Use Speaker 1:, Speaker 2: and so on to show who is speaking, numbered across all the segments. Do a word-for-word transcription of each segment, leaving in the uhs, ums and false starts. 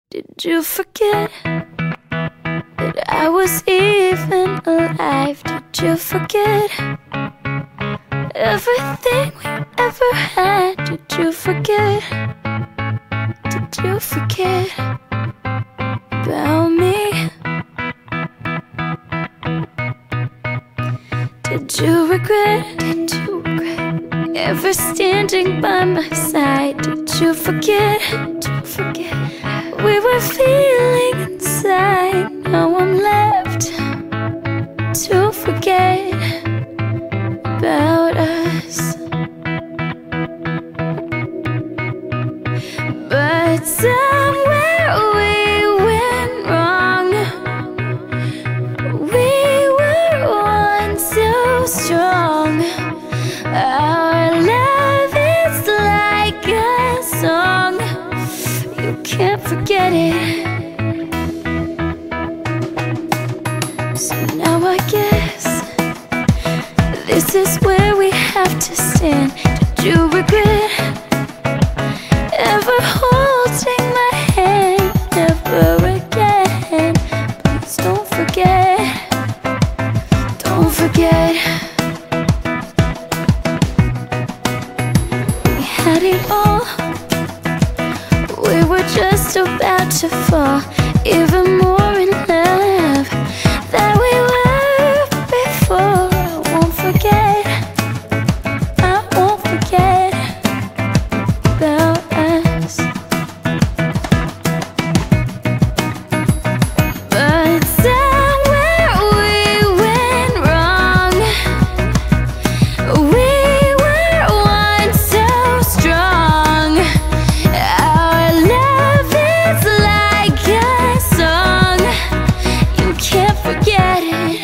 Speaker 1: Did you forget that I was even alive? Did you forget everything we ever had? Did you forget? Did you forget about me? Did you regret? Did you regret ever standing by my side? Did you forget? Did you forget we were feeling inside? Now I'm left to forget about us. But somewhere we went wrong. We were once so strong. Our love is like a song. You can't forget it. So now I guess this is where we have to stand. Did you regret ever holding my hand? Never again. Please don't forget. Don't forget. We had it all. We were just about to fall even more in love than we were before. I won't forget. I won't forget about us. But somewhere we went wrong. We were once so strong. Our love is like a song. You can't forget it.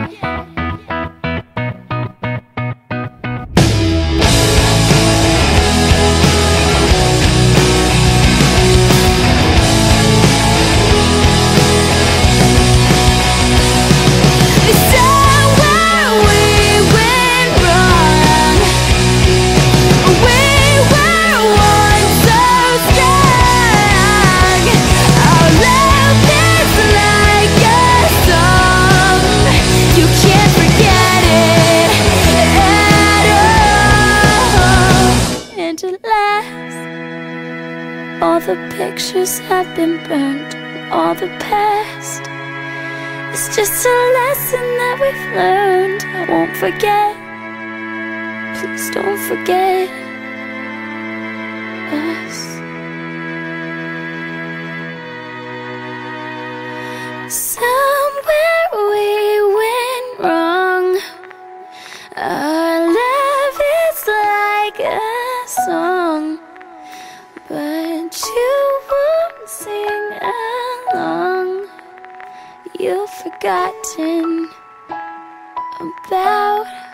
Speaker 1: All the pictures have been burned, all the past. It's just a lesson that we've learned. I won't forget. Please don't forget us. Somewhere we went wrong. Our love is like a song, but you won't sing along. You've forgotten about